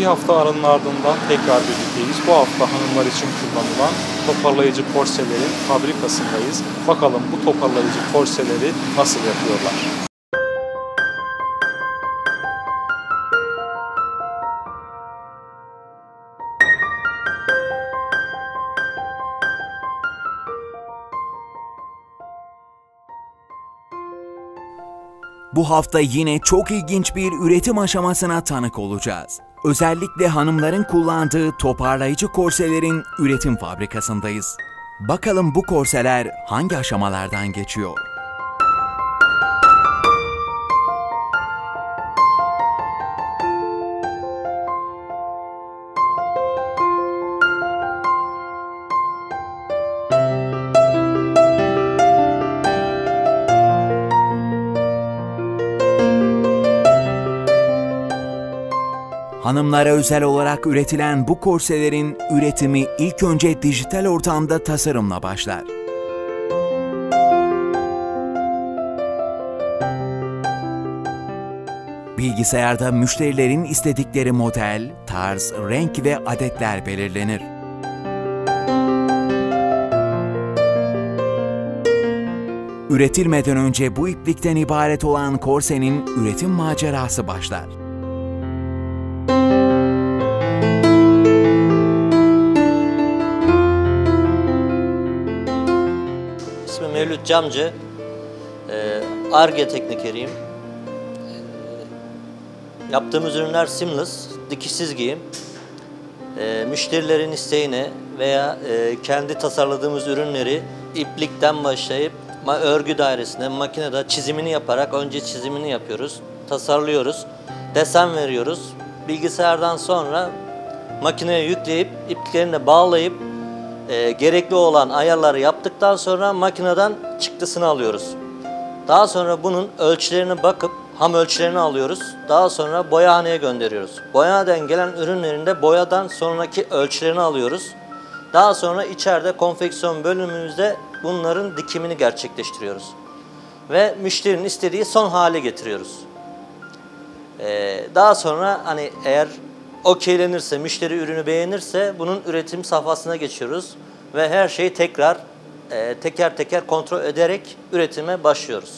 hafta aranın ardından tekrar birlikteyiz. Bu hafta hanımlar için kullanılan toparlayıcı korselerin fabrikasındayız. Bakalım bu toparlayıcı korseleri nasıl yapıyorlar? Bu hafta yine çok ilginç bir üretim aşamasına tanık olacağız. Özellikle hanımların kullandığı toparlayıcı korselerin üretim fabrikasındayız. Bakalım bu korseler hangi aşamalardan geçiyor? Hanımlara özel olarak üretilen bu korselerin üretimi ilk önce dijital ortamda tasarımla başlar. Bilgisayarda müşterilerin istedikleri model, tarz, renk ve adetler belirlenir. Üretilmeden önce bu iplikten ibaret olan korsenin üretim macerası başlar. İsmim Mevlüt Camcı, Ar-Ge teknikeriyim. Yaptığımız ürünler seamless, dikişsiz giyim. Müşterilerin isteğine veya kendi tasarladığımız ürünleri iplikten başlayıp örgü dairesinde, makinede çizimini yaparak önce çizimini yapıyoruz, tasarlıyoruz, desen veriyoruz. Bilgisayardan sonra makineye yükleyip ipliklerini bağlayıp gerekli olan ayarları yaptıktan sonra makineden çıktısını alıyoruz. Daha sonra bunun ölçülerine bakıp ham ölçülerini alıyoruz. Daha sonra boyahaneye gönderiyoruz. Boyahaneden gelen ürünlerin de boyadan sonraki ölçülerini alıyoruz. Daha sonra içeride konfeksiyon bölümümüzde bunların dikimini gerçekleştiriyoruz. Ve müşterinin istediği son hale getiriyoruz. Daha sonra hani eğer okeylenirse, müşteri ürünü beğenirse bunun üretim safhasına geçiyoruz ve her şeyi tekrar teker teker kontrol ederek üretime başlıyoruz.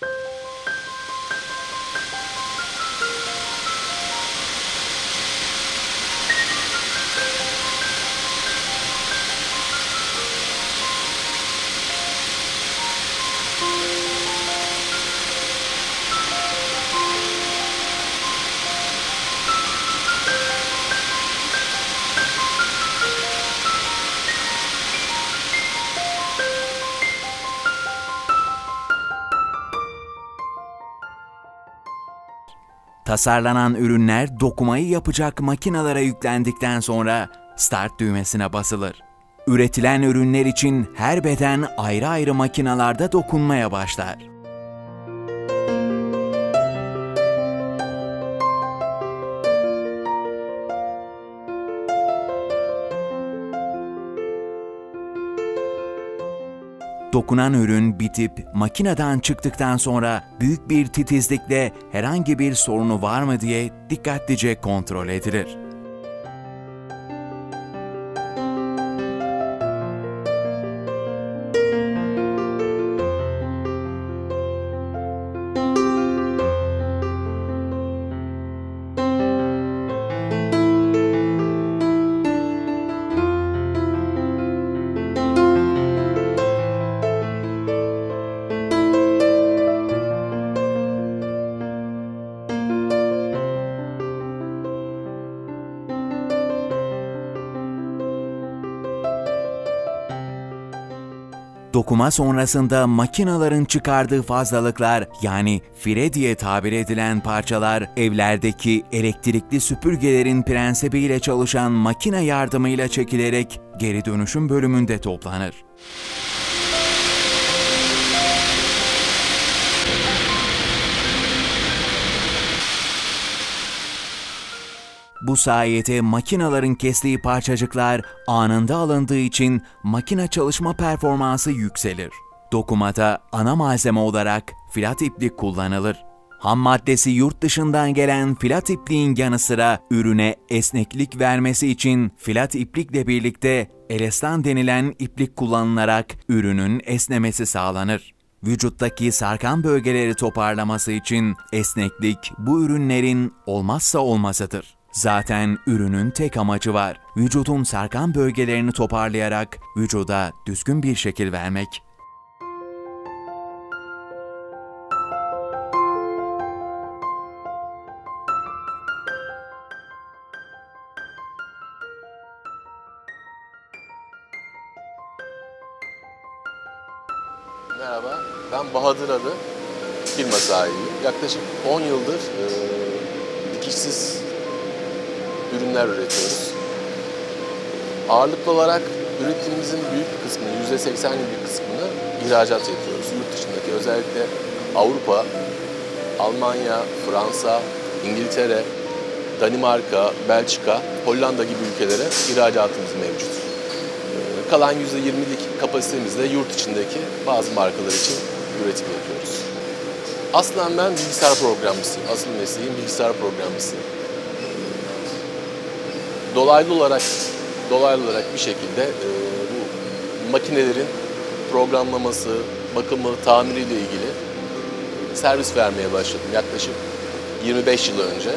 Tasarlanan ürünler dokumayı yapacak makinelere yüklendikten sonra start düğmesine basılır. Üretilen ürünler için her beden ayrı ayrı makinelerde dokunmaya başlar. Dokunan ürün bitip makineden çıktıktan sonra büyük bir titizlikle herhangi bir sorunu var mı diye dikkatlice kontrol edilir. Dokuma sonrasında makinelerin çıkardığı fazlalıklar yani fire diye tabir edilen parçalar evlerdeki elektrikli süpürgelerin prensibiyle çalışan makine yardımıyla çekilerek geri dönüşüm bölümünde toplanır. Bu sayede makinelerin kestiği parçacıklar anında alındığı için makine çalışma performansı yükselir. Dokumada ana malzeme olarak filat iplik kullanılır. Ham maddesi yurt dışından gelen filat ipliğin yanı sıra ürüne esneklik vermesi için filat iplikle birlikte elastan denilen iplik kullanılarak ürünün esnemesi sağlanır. Vücuttaki sarkan bölgeleri toparlaması için esneklik bu ürünlerin olmazsa olmazıdır. Zaten ürünün tek amacı var: vücudun sarkan bölgelerini toparlayarak vücuda düzgün bir şekil vermek. Merhaba, ben Bahadır Arı, firma sahibiyim. Yaklaşık 10 yıldır dikişsiz ürünler üretiyoruz. Ağırlıklı olarak üretimimizin büyük bir kısmını, %80'lik bir kısmını ihracat yapıyoruz. Yurt dışındaki, özellikle Avrupa, Almanya, Fransa, İngiltere, Danimarka, Belçika, Hollanda gibi ülkelere ihracatımız mevcut. Kalan %20'lik kapasitemizle yurt içindeki bazı markalar için üretim yapıyoruz. Aslen ben bilgisayar programcısıyım. Asıl mesleğim bilgisayar programcısı. Dolaylı olarak bir şekilde bu makinelerin programlaması, bakımı, tamiriyle ilgili servis vermeye başladım yaklaşık 25 yıl önce.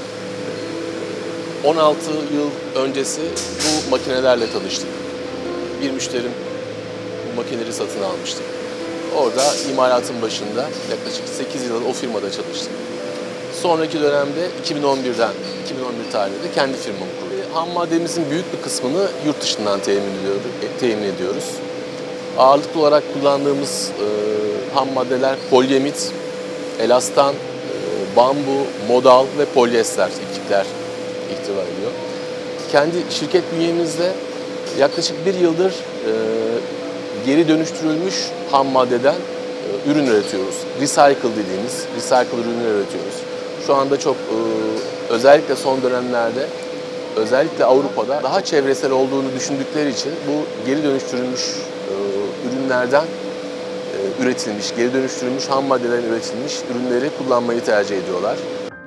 16 yıl öncesi bu makinelerle tanıştık. Bir müşterim bu makineleri satın almıştı. Orada imalatın başında yaklaşık 8 yıl o firmada çalıştım. Sonraki dönemde 2011 tarihinde kendi firmamı kurdum. Ham maddemizin büyük bir kısmını yurt dışından temin ediyoruz. Ağırlıklı olarak kullandığımız ham maddeler polyamit, elastan, bambu, modal ve polyester iplikler ihtiva ediyor. Kendi şirket bünyemizde yaklaşık bir yıldır geri dönüştürülmüş ham maddeden ürün üretiyoruz. Recycle dediğimiz recycle ürünler üretiyoruz. Şu anda çok özellikle son dönemlerde özellikle Avrupa'da daha çevresel olduğunu düşündükleri için bu geri dönüştürülmüş ürünlerden üretilmiş, geri dönüştürülmüş ham maddeden üretilmiş ürünleri kullanmayı tercih ediyorlar.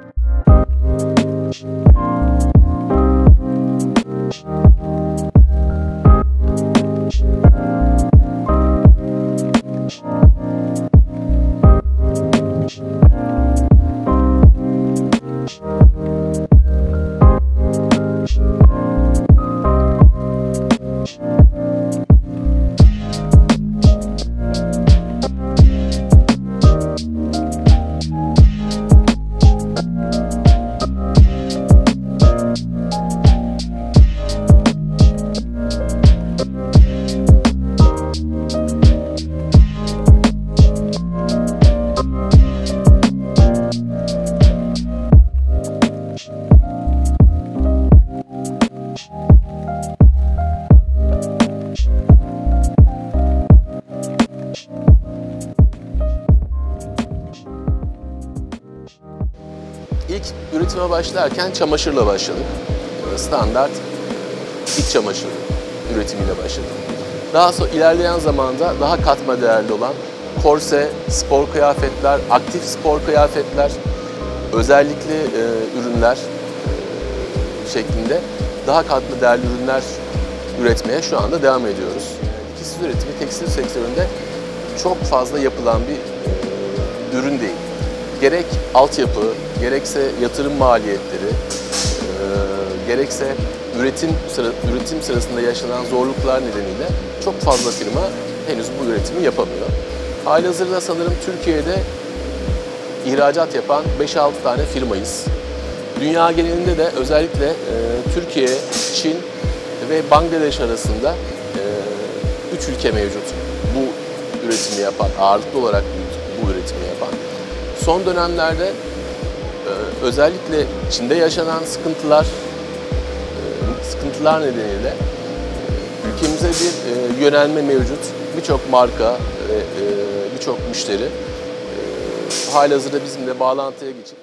İlk üretime başlarken çamaşırla başladık. Standart iç çamaşırı üretimiyle başladık. Daha sonra ilerleyen zamanda daha katma değerli olan korse, spor kıyafetler, aktif spor kıyafetler, özellikle ürünler şeklinde daha katma değerli ürünler üretmeye şu anda devam ediyoruz. Dikişsiz üretimi tekstil sektöründe çok fazla yapılan bir ürün değil. Gerek altyapı, gerekse yatırım maliyetleri, gerekse üretim sırasında yaşanan zorluklar nedeniyle çok fazla firma henüz bu üretimi yapamıyor. Halihazırda sanırım Türkiye'de ihracat yapan 5-6 tane firmayız. Dünya genelinde de özellikle Türkiye, Çin ve Bangladeş arasında 3 ülke mevcut bu üretimi yapan, ağırlıklı olarak bu üretimi yapan. Son dönemlerde özellikle Çin'de yaşanan sıkıntılar nedeniyle ülkemize bir yönelme mevcut. Birçok marka ve birçok müşteri halihazırda bizimle bağlantıya geçip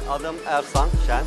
Adım Ersan Şen.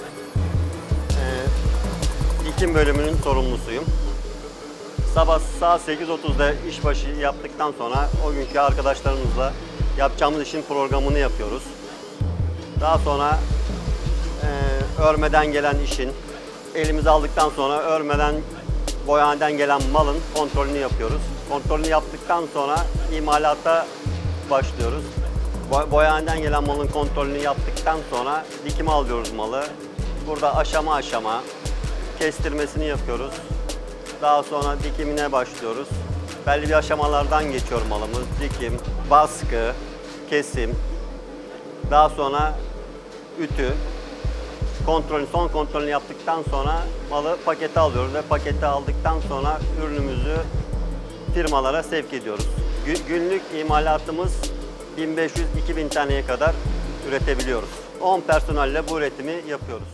Dikim bölümünün sorumlusuyum. Sabah saat 8.30'da işbaşı yaptıktan sonra o günkü arkadaşlarımızla yapacağımız işin programını yapıyoruz. Daha sonra örmeden gelen işin, elimize aldıktan sonra örmeden, boyaneden gelen malın kontrolünü yapıyoruz. Kontrolünü yaptıktan sonra imalata başlıyoruz. Boyaneden gelen malın kontrolünü yaptıktan sonra dikime alıyoruz malı. Burada aşama aşama kestirmesini yapıyoruz. Daha sonra dikimine başlıyoruz. Belli bir aşamalardan geçiyor malımız. Dikim, baskı, kesim. Daha sonra ütü. Son kontrolünü yaptıktan sonra malı pakete alıyoruz ve pakete aldıktan sonra ürünümüzü firmalara sevk ediyoruz. Günlük imalatımız 1500-2000 taneye kadar üretebiliyoruz. 10 personelle bu üretimi yapıyoruz.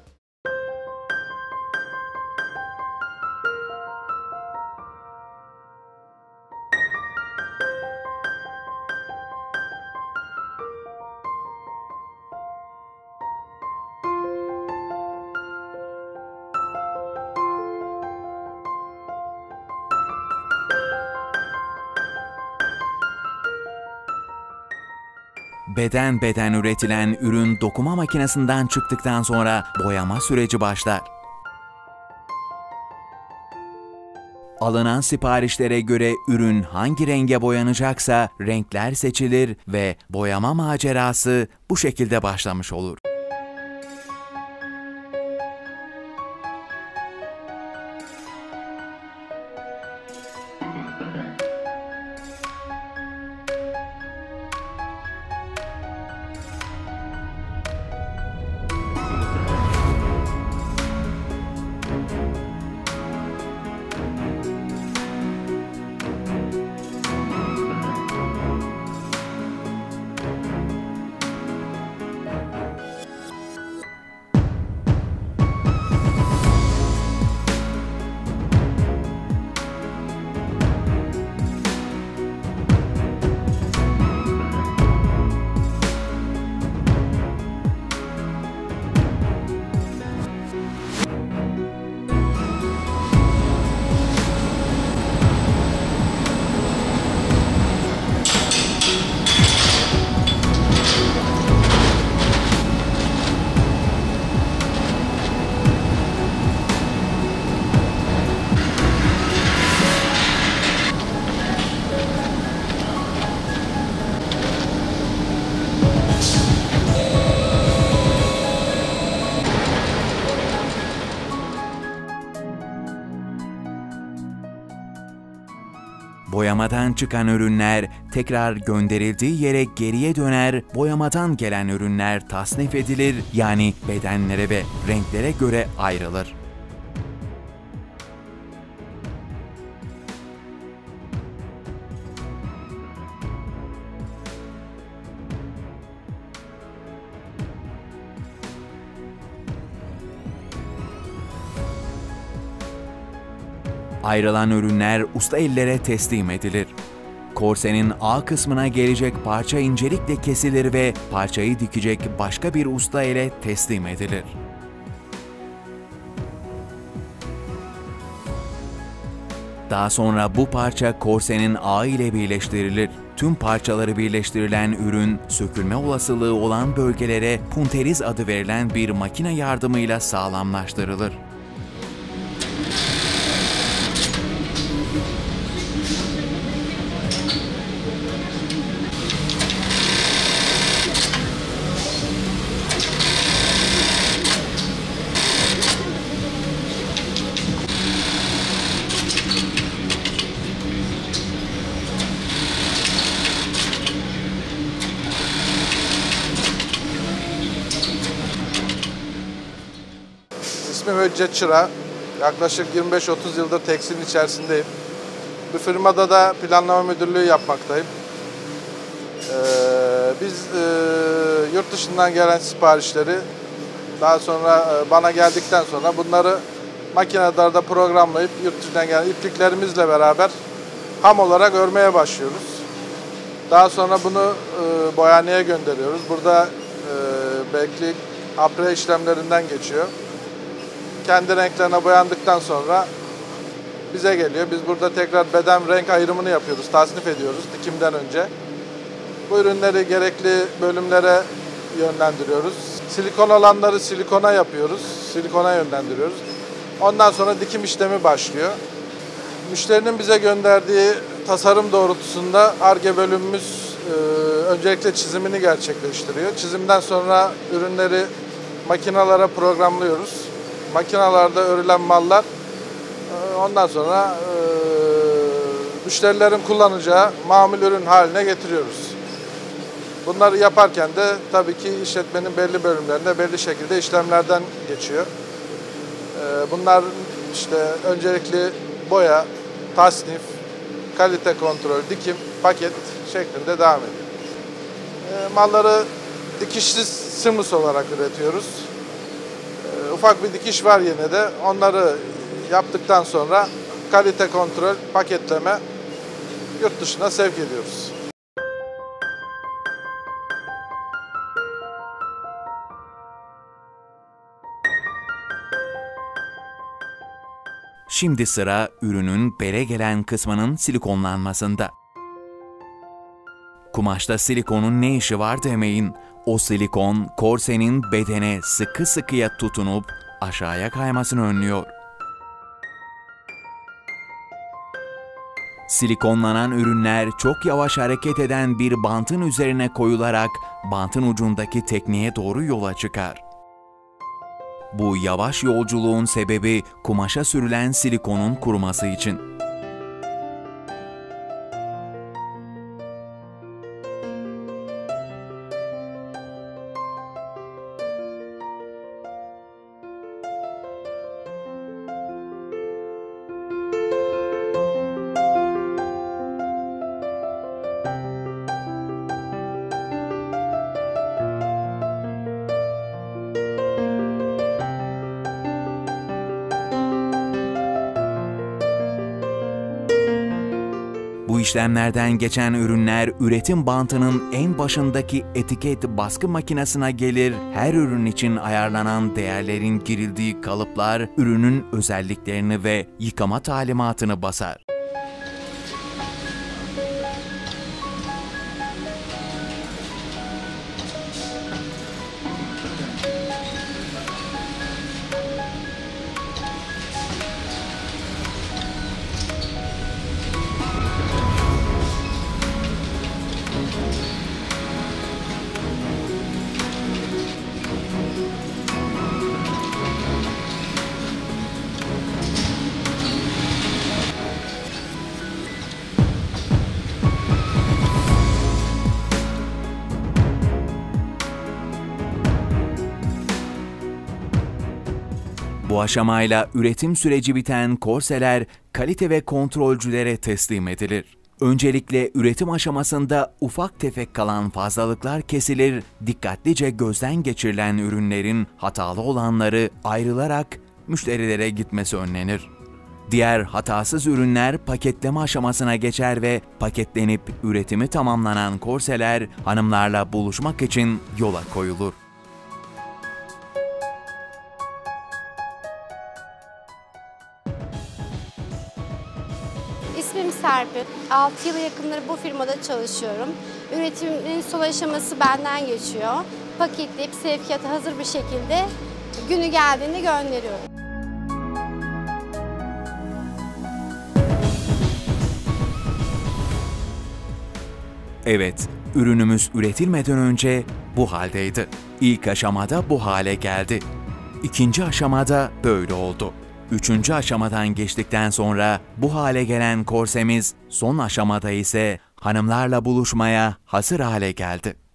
Beden beden üretilen ürün dokuma makinesinden çıktıktan sonra boyama süreci başlar. Alınan siparişlere göre ürün hangi renge boyanacaksa renkler seçilir ve boyama macerası bu şekilde başlamış olur. Boyamadan çıkan ürünler tekrar gönderildiği yere geriye döner, boyamadan gelen ürünler tasnif edilir, yani bedenlere ve renklere göre ayrılır. Ayrılan ürünler usta ellere teslim edilir. Korsenin A kısmına gelecek parça incelikle kesilir ve parçayı dikecek başka bir usta ele teslim edilir. Daha sonra bu parça korsenin A ile birleştirilir. Tüm parçaları birleştirilen ürün, sökülme olasılığı olan bölgelere punteriz adı verilen bir makine yardımıyla sağlamlaştırılır. İsmim Öccet Çıra. Yaklaşık 25-30 yıldır tekstilin içerisindeyim. Bu firmada da planlama müdürlüğü yapmaktayım. Biz yurt dışından gelen siparişleri daha sonra bana geldikten sonra bunları makinelerde programlayıp yurt dışından gelen ipliklerimizle beraber ham olarak örmeye başlıyoruz. Daha sonra bunu boyaneye gönderiyoruz. Burada belki apre işlemlerinden geçiyor. Kendi renklerine boyandıktan sonra bize geliyor. Biz burada tekrar beden renk ayrımını yapıyoruz, tasnif ediyoruz dikimden önce. Bu ürünleri gerekli bölümlere yönlendiriyoruz. Silikon olanları silikona yapıyoruz, silikona yönlendiriyoruz. Ondan sonra dikim işlemi başlıyor. Müşterinin bize gönderdiği tasarım doğrultusunda Ar-Ge bölümümüz öncelikle çizimini gerçekleştiriyor. Çizimden sonra ürünleri makinalara programlıyoruz. Makinalarda örülen mallar ondan sonra müşterilerin kullanacağı mamul ürün haline getiriyoruz. Bunları yaparken de tabii ki işletmenin belli bölümlerinde belli şekilde işlemlerden geçiyor. Bunlar işte öncelikli boya, tasnif, kalite kontrol, dikim, paket şeklinde devam ediyor. Malları dikişsiz simus olarak üretiyoruz. Ufak bir dikiş var yine de. Onları yaptıktan sonra kalite kontrol, paketleme yurt dışına sevk ediyoruz. Şimdi sıra ürünün bere gelen kısmının silikonlanmasında. Kumaşta silikonun ne işi var demeyin. O silikon korsenin bedene sıkı sıkıya tutunup aşağıya kaymasını önlüyor. Silikonlanan ürünler çok yavaş hareket eden bir bantın üzerine koyularak bantın ucundaki tekneye doğru yola çıkar. Bu yavaş yolculuğun sebebi kumaşa sürülen silikonun kuruması için. Bu işlemlerden geçen ürünler üretim bantının en başındaki etiket baskı makinesine gelir, her ürün için ayarlanan değerlerin girildiği kalıplar ürünün özelliklerini ve yıkama talimatını basar. Bu aşamayla üretim süreci biten korseler kalite ve kontrolcülere teslim edilir. Öncelikle üretim aşamasında ufak tefek kalan fazlalıklar kesilir, dikkatlice gözden geçirilen ürünlerin hatalı olanları ayrılarak müşterilere gitmesi önlenir. Diğer hatasız ürünler paketleme aşamasına geçer ve paketlenip üretimi tamamlanan korseler hanımlarla buluşmak için yola koyulur. İsmim Serpil. 6 yılı yakındır bu firmada çalışıyorum. Üretimin son aşaması benden geçiyor. Paketleyip sevkiyata hazır bir şekilde günü geldiğinde gönderiyorum. Evet, ürünümüz üretilmeden önce bu haldeydi. İlk aşamada bu hale geldi. İkinci aşamada böyle oldu. Üçüncü aşamadan geçtikten sonra bu hale gelen korsemiz son aşamada ise hanımlarla buluşmaya hazır hale geldi.